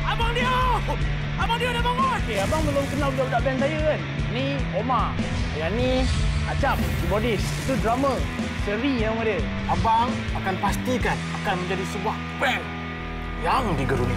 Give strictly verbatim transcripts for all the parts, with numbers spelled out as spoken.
Abang Dio! Abang Dio dah bangun! Okay, abang belum kenal budak-budak band saya kan? Ni Omar. Yang ni Acap, keyboardis. Itu drummer. Seri nama dia. Abang akan pastikan akan menjadi sebuah band yang digeruni.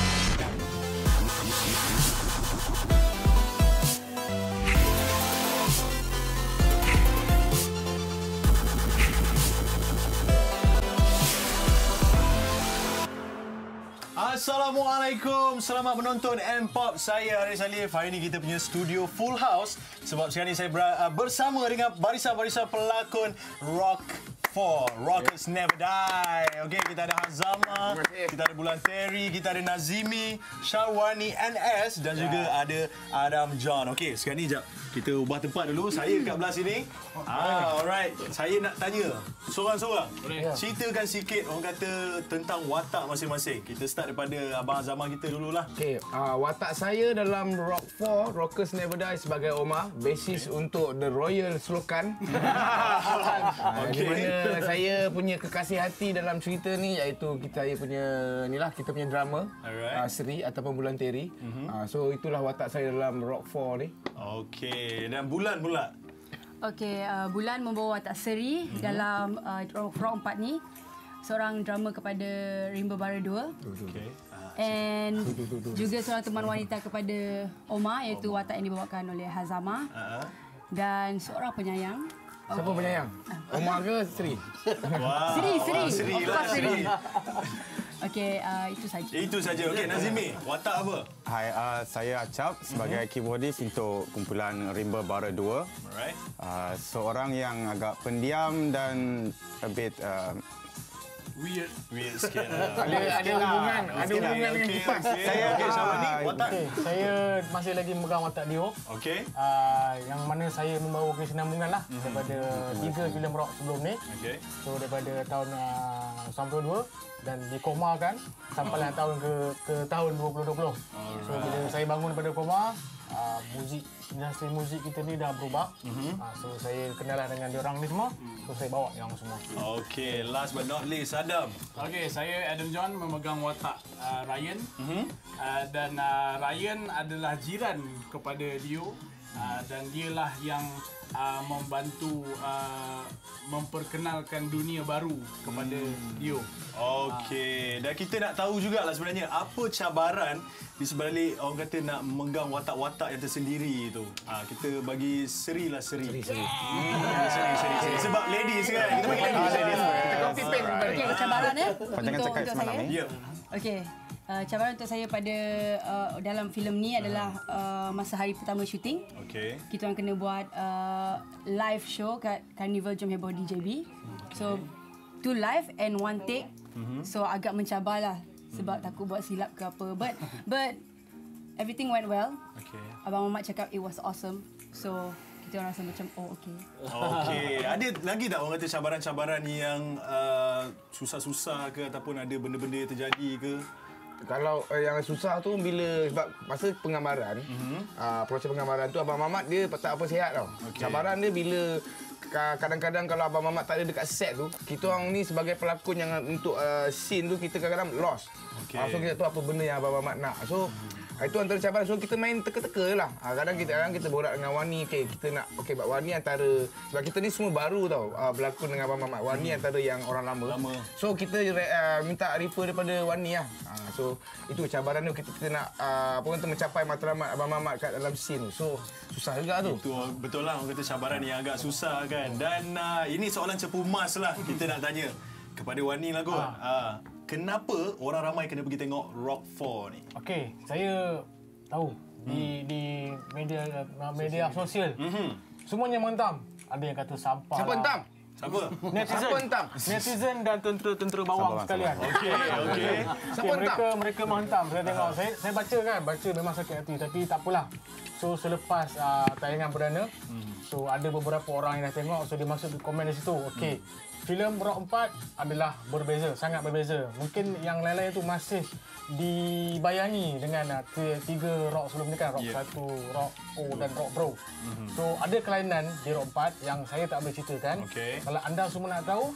Assalamualaikum, selamat menonton N-Pop. Saya Haris Alif. Hari ini kita punya studio full house sebab sekarang ni saya bersama dengan barisan-barisan pelakon Rock four, Rockers Never Die. Okey, kita ada Hazama, kita ada Bulan Terry, kita ada Nazimi, Syarwani N S dan juga ada Adam John. Okey, sekarang ni jap kita ubah tempat dulu. Saya dekat belah sini. Ah, alright. Saya nak tanya seorang-seorang. Ceritakan sikit orang kata tentang watak masing-masing. Kita start daripada Abang Azama kita dululah. Okey, uh, watak saya dalam Rock four, Rockers Never Die sebagai Omar, basis okay. untuk The Royal Slokan. uh, okay. Di mana saya punya kekasih hati dalam cerita ni iaitu kita punya inilah kita punya drama uh, Seri ataupun Bulan Terry. Mm-hmm. uh, so itulah watak saya dalam Rock four ni. Okey, dan Bulan pula. Okey, uh, Bulan membawa watak Seri mm-hmm. dalam uh, Rock empat ni. Seorang drama kepada Rimba Bara dua. Okey. And juga seorang teman wanita kepada Omar iaitu oh. watak yang dibawakan oleh Hazama. Uh-huh. Dan seorang penyayang. Siapa okay. penyayang? Omar ke Seri? Wow. Seri, Seri. Oh, Seri lah, Seri. Okey, uh, itu saja. Itu saja. Okey, Nazimi, watak apa? Hai, uh, saya Acap sebagai mm-hmm. keyboardis untuk kumpulan Rimba Bara dua. Alright. Uh, seorang yang agak pendiam dan a bit uh, weird, weird sikit. ada ada hubungan, ada hubungan dengan kipas. Saya okey, sama ni watak. Okay. Saya masih lagi memegang watak Dio. Okey. Uh, yang mana saya membawa kesinambungan lah mm-hmm. daripada mm-hmm. tiga filem rock sebelum ni. Okey. So daripada tahun uh, sembilan puluh dua dan dikomakan sampailah oh. tahun ke ke tahun dua ribu dua puluh. Alright. So bila saya bangun daripada koma, uh, muzik industri muzik kita ni dah berubah. Mm-hmm. Uh, so saya kenal lah dengan diorang ni semua. So saya bawa yang semua. Okey, last but not least Adam. Okey, saya Adam John memegang watak uh, Ryan. Mm-hmm. uh, dan uh, Ryan adalah jiran kepada Dio. Uh, dan dialah yang uh, membantu uh, memperkenalkan dunia baru kepada hmm. Dio. Okey, dan kita nak tahu jugalah sebenarnya apa cabaran di sebalik orang kata nak memegang watak-watak yang tersendiri itu. Ha, kita bagi Seri lah Seri. Seri, Seri. Hmm, seri, seri, seri. Sebab ladies kan, kita bagi ladies. Kita copy paste. Okey, cabaran ya Panjangan untuk, cakap untuk semalam saya. ni. Ya. Okey. Uh, cabaran untuk saya pada uh, dalam filem ni adalah uh, masa hari pertama syuting. Okey. Kita orang kena buat uh, live show kat Carnival Jom Heboh D J B. Okay. So two live and one take. Mm-hmm. So agak mencabarlah sebab mm-hmm. takut buat silap ke apa. But but everything went well. Okay. Abang Mamat cakap it was awesome. So kita orang rasa macam oh okey. Okey, ada lagi tak orang kata cabaran-cabaran yang uh, susah-susah ke ataupun ada benda-benda yang terjadi ke? Kalau uh, yang susah tu bila sebab masa penggambaran, mm-hmm. uh, proses penggambaran tu Abang Mamat dia tak apa sihat tau. Okay. Cabaran dia bila kadang-kadang kalau Abang Mamat tak ada dekat set tu, kita orang ni sebagai pelakon yang untuk uh, scene tu kita kadang-kadang lost. Okay. Uh, so kita tahu apa benda yang Abang Mamat nak. So mm-hmm. itu antara cabaran. So kita main teka-teka lah. Uh, kadang kita kadang kita borak dengan Wani, okey kita nak okey buat Wani antara sebab kita ni semua baru tau uh, berlakon dengan Abang Mamat. Wani hmm. antara yang orang lama. lama. So kita uh, minta refer daripada Wani lah. Uh, so itu cabaran tu kita, kita nak uh, apa kata mencapai matlamat Abang Mamat kat dalam scene tu. So susah juga tu. Itu betul lah orang kata cabaran yang agak susah kan. Dan uh, ini soalan cepu mas lah kita nak tanya kepada Wani lah kot. Ha. Uh, kenapa orang ramai kena pergi tengok Rock four ni? Okey, saya tahu hmm. di di media media sosial. Mm-hmm. Semuanya menghentam. Ada yang kata sampah. Siapa hentam? Siapa? Netizen. Siapa hentam? Netizen dan tentera-tentera bawang sabar, sekalian. Okey, okey. Siapa hentam? Mereka mereka menghentam. Saya tengok, saya saya baca kan, baca memang sakit hati tapi tak apalah. So selepas uh, tayangan perdana, hmm. so ada beberapa orang yang dah tengok, so dia masuk di komen di situ. Okey. Hmm. Filem Rock empat adalah berbeza, sangat berbeza. Mungkin yang lain-lain itu masih dibayangi dengan uh, tiga rock sebelum ni kan, Rock yeah. satu, Rock O dan Rock Pro. Mm-hmm. So ada kelainan di Rock empat yang saya tak boleh ceritakan. Okay. Kalau anda semua nak tahu,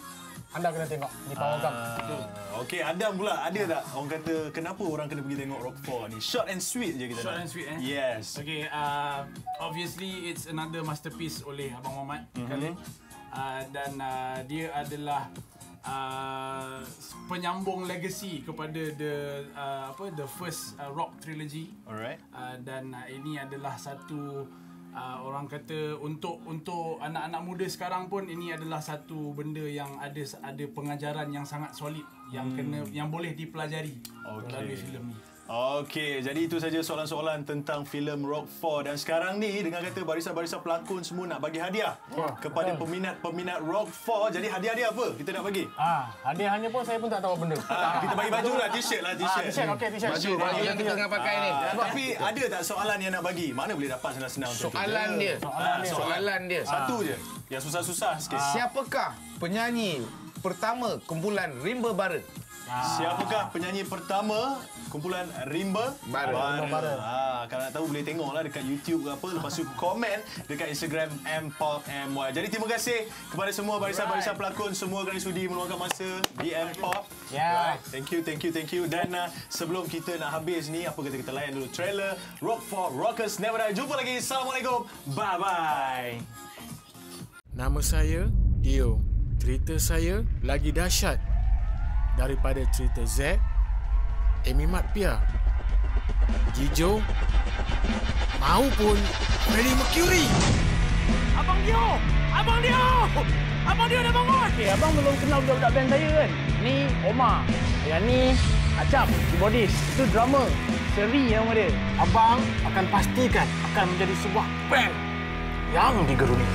anda kena tengok di Power Gam. Ah, Okey, Adam pula ada tak orang kata kenapa orang kena pergi tengok Rock four ni? Short and sweet je kita Short nak. and sweet eh. Yes. Okay, uh, obviously it's another masterpiece oleh Abang Muhammad mm-hmm. Khalid. Uh, dan uh, dia adalah uh, penyambung legacy kepada the uh, apa the first uh, rock trilogy. Alright. Uh, dan uh, ini adalah satu uh, orang kata untuk untuk anak-anak muda sekarang pun ini adalah satu benda yang ada ada pengajaran yang sangat solid yang hmm. kena yang boleh dipelajari okay. melalui filem ni. Okey, jadi itu saja soalan-soalan tentang filem Rock four dan sekarang ni dengan kata barisan-barisan pelakon semua nak bagi hadiah Wah, kepada betul. peminat-peminat Rock four. Jadi hadiah dia apa? Kita nak bagi. Ah, hadiahnya pun saya pun tak tahu apa benda. Ah, kita bagi baju lah, t-shirt lah, Ah, t-shirt. t-shirt, okey, t-shirt. Baju, baju yang kita tengah pakai ni. Ah, tapi ada tak soalan yang nak bagi? Mana boleh dapat senang-senang macam tu? Soalan dia. Soalan dia. Soalan dia. Satu je. Yang susah-susah sikit. Siapakah penyanyi pertama kumpulan Rimba Bara? Siapakah penyanyi pertama kumpulan Rimba Bara. Bara. Bara. Ah, kalau nak tahu boleh tengoklah dekat YouTube ke apa, lepas tu komen dekat Instagram M Pop M Y. Jadi terima kasih kepada semua barisan-barisan pelakon semua kerana sudi meluangkan masa di M Pop. Ya. Right. Thank you, thank you, thank you. Dan uh, sebelum kita nak habis ni, apa kata kita layan dulu trailer Rock four Rockers Never Die. Jumpa lagi. Assalamualaikum. Bye bye. Nama saya Dio. Cerita saya lagi dahsyat daripada cerita Z, Amy Matpia, Jijo maupun Freddie Mercury. Abang Dio! Abang Dio! Abang Dio dah bangun! Okay, abang belum kenal budak-budak band saya kan? Ni Omar. Yang ni Acap, keyboardist. Itu drummer. Seri nama dia. Abang akan pastikan akan menjadi sebuah band yang digeruni.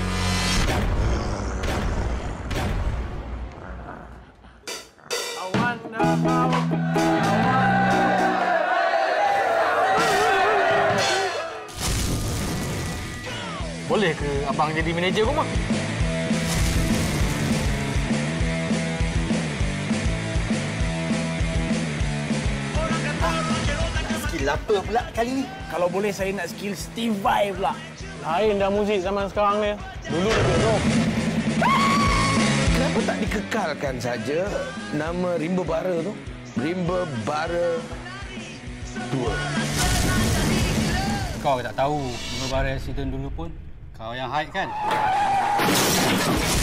Boleh ke abang jadi manager rumah? Skill apa pula kali ni? Kalau boleh saya nak skill Steve Vai pula. Lain dah muzik zaman sekarang ni. Dulu lebih rock. Kenapa tak dikekalkan saja nama Rimba Bara tu? Rimba Bara dua. Kau tak tahu Rimba Bara season dulu pun kau yang hype kan?